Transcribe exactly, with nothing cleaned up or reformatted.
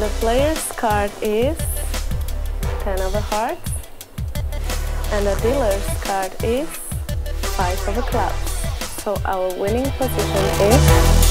the player's card is ten of hearts, and the dealer's card is five of clubs. So our winning position is